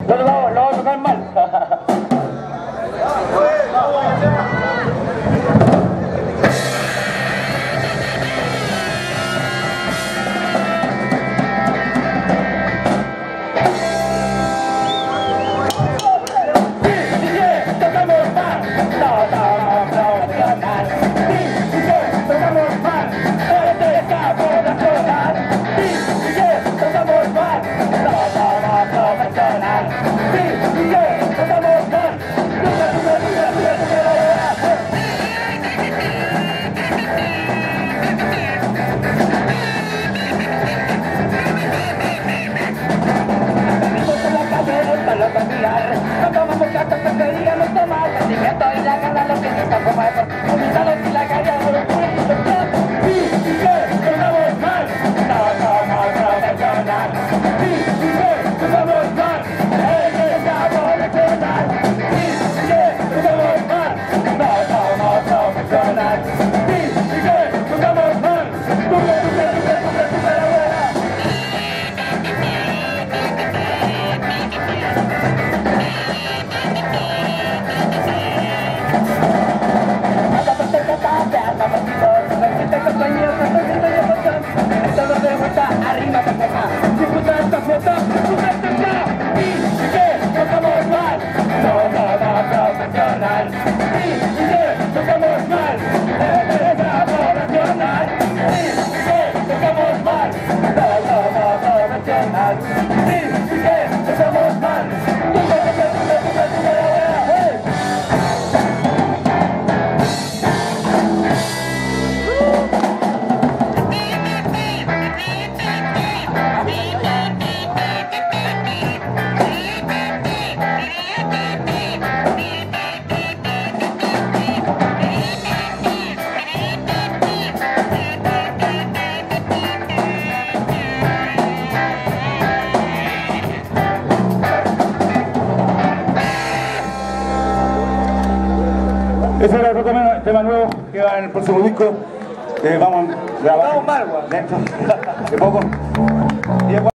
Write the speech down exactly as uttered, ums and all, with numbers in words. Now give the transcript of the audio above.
No lo vamos, lo vamos a tocar mal. No tomamos cartas, preferiría no tomar sentimiento y la gana lo que se está como eso. Comisados y la calle por un puesto. Sí, sí que estamos mal. No somos profesional. Sí, sí que estamos mal. Es que estamos profesional. Sí, sí que estamos mal. No somos profesional. Sí, sí que estamos mal. Tú que, tú que, tú que, tú que, tú que la buena. Arriba, papá. Si puta esta foto, tú me tendrás. Y si que tocamos mal, no somos profesional. Y si que tocamos mal, es profesional. Y si que tocamos mal, no somos profesional. Y si que tocamos mal, tú me tendrás, tú me tendrás, tú me la voy a Ese era otro tema, tema nuevo que va en el próximo disco. Eh, vamos a grabar. Vamos mal, güey. Dentro de poco.